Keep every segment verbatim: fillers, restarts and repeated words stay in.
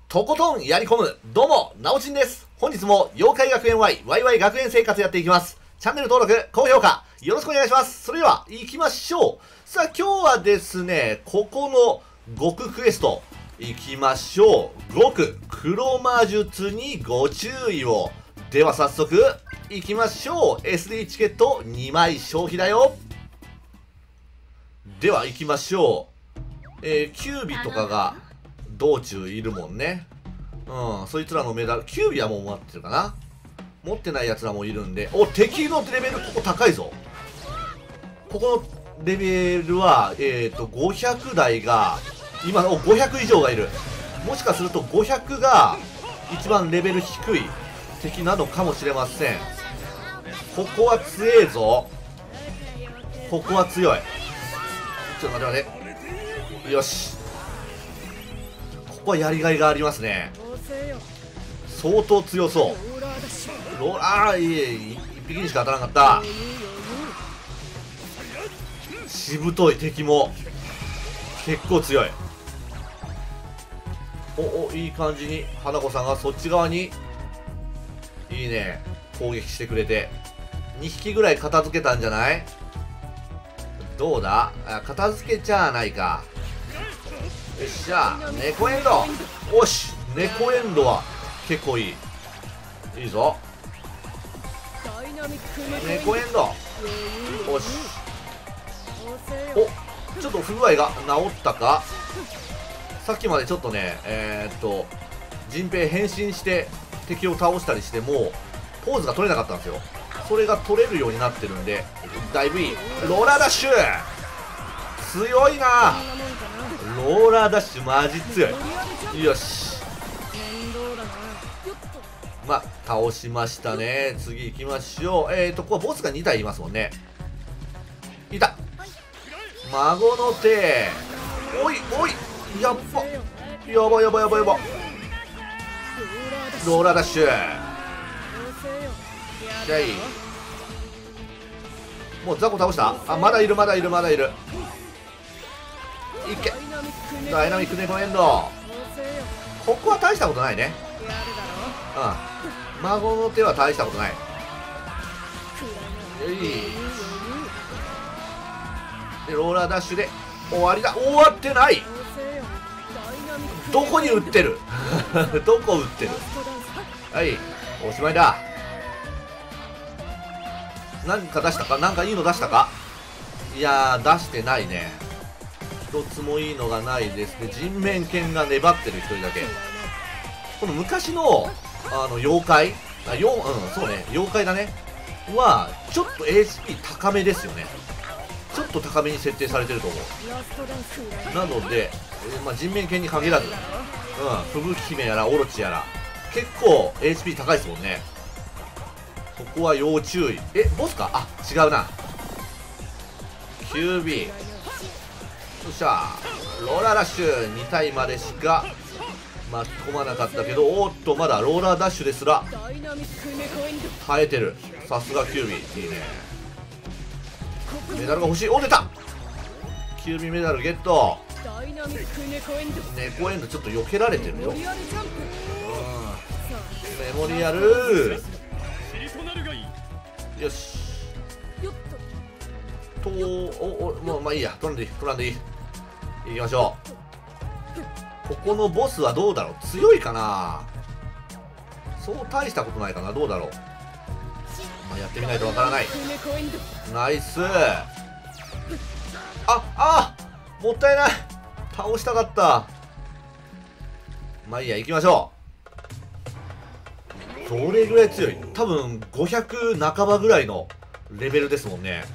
とことんやり込む。どうも、なおちんです。本日も妖怪学園 Y、ワイワイ 学園生活やっていきます。チャンネル登録、高評価、よろしくお願いします。それでは、行きましょう。さあ、今日はですね、ここの極クエスト、行きましょう。極黒魔術にご注意を。では早速、行きましょう。エスディー チケットにまい消費だよ。では行きましょう。えー、キュービとかが道中いるもんね。うん、そいつらのメダル、キュービはもう持ってるかな。持ってないやつらもいるんで、お、敵のレベルここ高いぞ。ここのレベルは、えっと、ごひゃく台が、今、お、ごひゃく以上がいる。もしかするとごひゃくが一番レベル低い敵なのかもしれません。ここは強えぞ。ここは強い。ちょっと待って待って。よし。ここはやりがいがありますね。相当強そう。ローああ、いいえ、一匹にしか当たらなかった。しぶとい敵も結構強い。おお、いい感じに花子さんがそっち側にいいね、攻撃してくれてにひきぐらい片付けたんじゃない？どうだ？あ、片付けちゃあないか。よっしゃ、猫エンド。おし、猫エンドは結構いい。いいぞ。猫エンド。おし。お、ちょっと不具合が治ったか。さっきまでちょっとね、えー、っと陣平変身して敵を倒したりしてもポーズが取れなかったんですよ。それが取れるようになってるんでだいぶいい。ローラーダッシュ強いな。ローラーダッシュマジ強い。よし、まあ倒しましたね。次行きましょう。えーとここはボスがに体いますもんね。いた、孫の手。おいおい、やっばやばやばやばやば。ローラーダッシュじゃあいい。もうザコ倒した。あ、まだいるまだいるまだいる。いけ、ダイナミックネコエンド。ここは大したことないね。うん、孫の手は大したことない。いいで、ローラーダッシュで終わりだ。終わってない。どこに打ってるどこ打ってる。はい、おしまいだ。何か出したか、何かいいの出したか。いやー、出してないね。一つもいいのがないですね。人面犬が粘ってる一人だけ。この昔のあの妖怪、あ、よ、うん、そうね、妖怪だねはちょっと エイチピー 高めですよね。ちょっと高めに設定されてると思う。なので、えーまあ、人面犬に限らず、うん、吹雪姫やらオロチやら結構 エイチピー 高いですもんね。そこは要注意。え、ボスか。あ、違うな。キュービー。よっしゃ、ローラーダッシュに体までしか巻き込まなかったけど、おーっとまだローラーダッシュですら耐えてる。さすがキュービー。いいね。メダルが欲しい。お、出た。キュービーメダルゲット。猫エンドちょっと避けられてるよ。うん、メモリアル。よしと、おお、もうまあいいや、取らんでいい取らんでいい。行きましょう。ここのボスはどうだろう。強いかな。そう大したことないかな。どうだろう。まあ、やってみないとわからない。ナイス。ああ、もったいない。倒したかった。まあいいや、行きましょう。どれぐらい強い。多分ごひゃく半ばぐらいのレベルですもんね。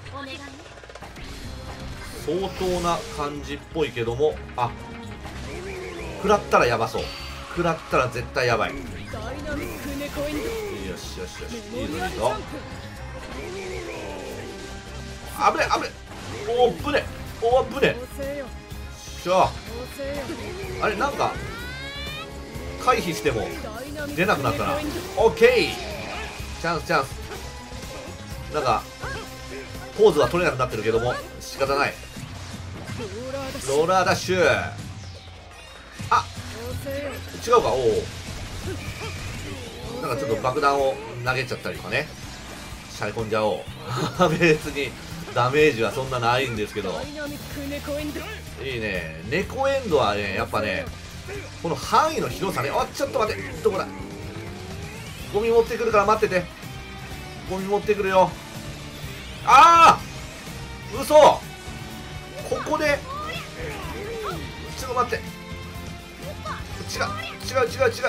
相当な感じっぽいけども、あ、食らったらやばそう。食らったら絶対やばい。よしよしよし、いいぞいいぞ。あぶねあぶね。おっぶねおっぶね。しょあれ、なんか回避しても出なくなったな。オッケー、チャンスチャンス。なんかポーズは取れなくなってるけども仕方ない。ローラーダッシュ。あ、 違うか。おお、なんかちょっと爆弾を投げちゃったりとかね、しゃい込んじゃおう別にダメージはそんなないんですけど、いいね。猫エンドはね、やっぱね、この範囲の広さね。あ、ちょっと待って、どこだ。ゴミ持ってくるから待ってて。ゴミ持ってくるよ。ああ、嘘。ここでちょっと待って、違う違う違う違う、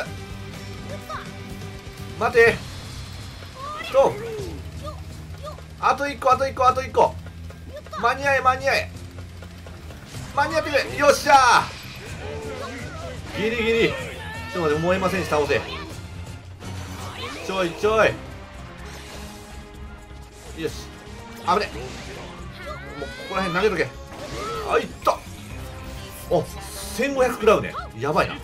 待てと、あといっこあといっこあといっこ、間に合え間に合え間に合ってくれ。よっしゃー、ギリギリ。ちょっと待って、燃えませんし倒せ。ちょいちょい、よし、危ね、もうここら辺投げとけ。あ、いった。お、せんごひゃく食らうね。やばいな。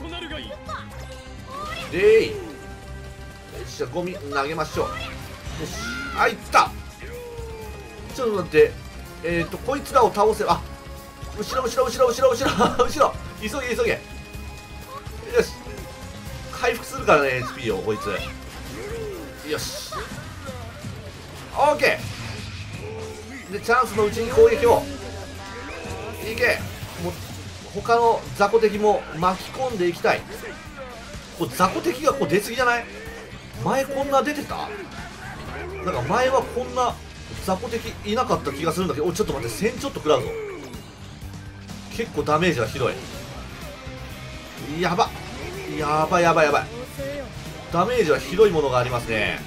でい、よっしゃ、ゴミ投げましょう。よし、あ、いった。ちょっと待って、えっとこいつらを倒せ。あ、後ろ後ろ後ろ後ろ後ろ後ろ、急げ急げ。よし、回復するからね エイチピー をこいつ。よし、オーケーで、チャンスのうちに攻撃をいけ。もう他の雑魚敵も巻き込んでいきたい。これ雑魚敵がこう出過ぎじゃない？前こんな出てた？なんか前はこんな雑魚敵いなかった気がするんだけど、おいちょっと待って、せんちょっと食らうぞ。結構ダメージがひどい。やばやばやばやばい、ダメージはひどいものがありますね。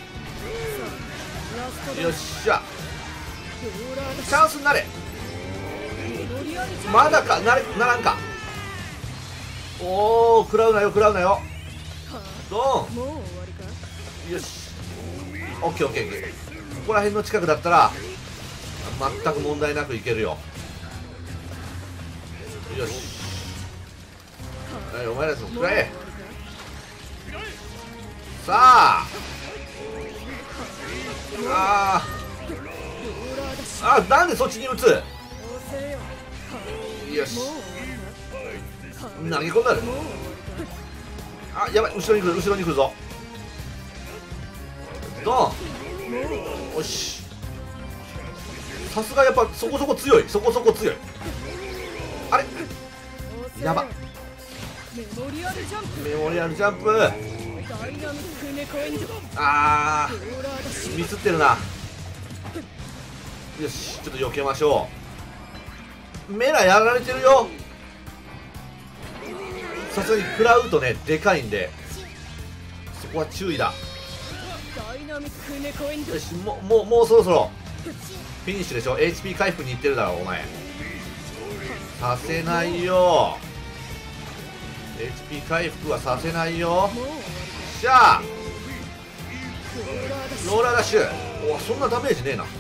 よっしゃ、チャンスになれ。まだか、なれ、ならんか。おお、食らうなよ食らうなよ。ドーン。よし、オッケーオッケーオッケー。ここら辺の近くだったら全く問題なくいけるよ。よし、はい、お前らと食らえ。さあ、あーあ、なんでそっちに打つ。よし、投げ込んだる。あ、やばい、後ろに来る後ろに来るぞ。ドン。よし、さすがやっぱそこそこ強い、そこそこ強い。あれ、やば、メモリアルジャンプ。あー、ミスってるな。よし、ちょっと避けましょう。メラやられてるよ。さすがに食らうとね、でかいんでそこは注意だ。よし、もうもうもうそろそろフィニッシュでしょ。 エイチピー 回復にいってるだろお前。させないよ、 エイチピー 回復はさせないよ。しゃあ、ローラーダッシュ。お、そんなダメージねえな。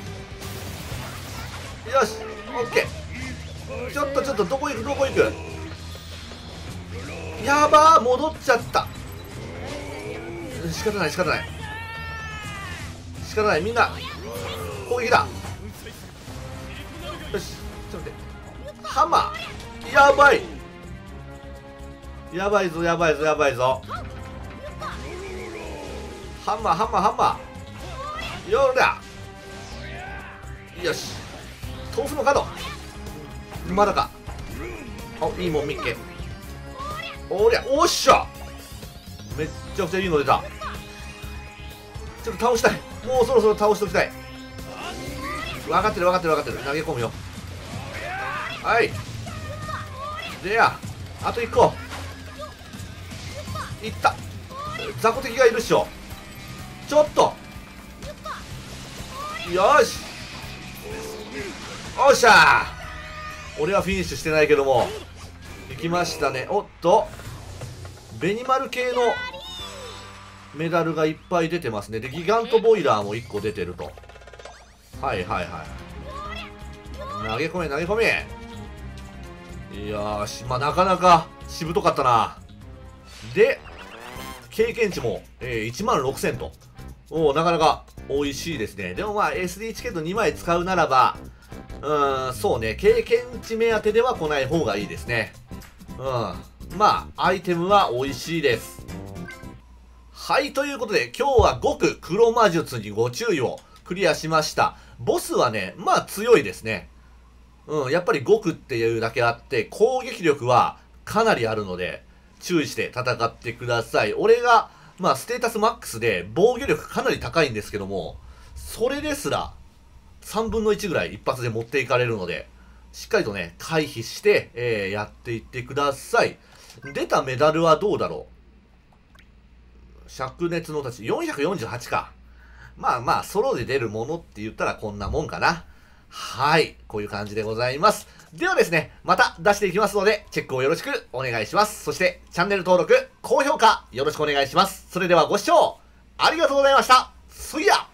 よし、オッケー。ちょっとちょっと、どこ行くどこ行く。やばー、戻っちゃった。仕方ない仕方ない仕方ない。みんな攻撃だ。よし、ちょっと待って、ハンマー。やばいやばいぞやばいぞやばいぞ。ハンマーハンマーハンマー。よら、よし、豆腐の角まだか。お、いいもんみっけ。おりゃ、おっしゃ、めっちゃくちゃいいの出た。ちょっと倒したい、もうそろそろ倒しておきたい。分かってる分かってる分かってる。投げ込むよ。はい、でや、あといっこいった。雑魚敵がいるっしょ。ちょっと、よし、おっしゃー。俺はフィニッシュしてないけども行きましたね。おっと、ベニマル系のメダルがいっぱい出てますね。で、ギガントボイラーもいっこ出てると。はいはいはい、投げ込め投げ込め。いやーし、まあ、なかなかしぶとかったな。で、経験値も、えー、いちまんろくせんと。おー、なかなか美味しいですね。でもまあ エスディー チケットにまい使うならば、うーん、そうね、経験値目当てでは来ない方がいいですね。うん、 まあ、アイテムは美味しいです。はい、ということで、今日は極黒魔術にご注意をクリアしました。ボスはね、まあ強いですね。うん、やっぱり極っていうだけあって、攻撃力はかなりあるので、注意して戦ってください。俺が、まあステータスマックスで防御力かなり高いんですけども、それですらさんぶんのいちぐらい一発で持っていかれるので、しっかりとね、回避して、えー、やっていってください。出たメダルはどうだろう。灼熱の太刀、よんひゃくよんじゅうはちか。まあまあ、ソロで出るものって言ったらこんなもんかな。はい。こういう感じでございます。ではですね、また出していきますので、チェックをよろしくお願いします。そして、チャンネル登録、高評価、よろしくお願いします。それではご視聴、ありがとうございました。そいや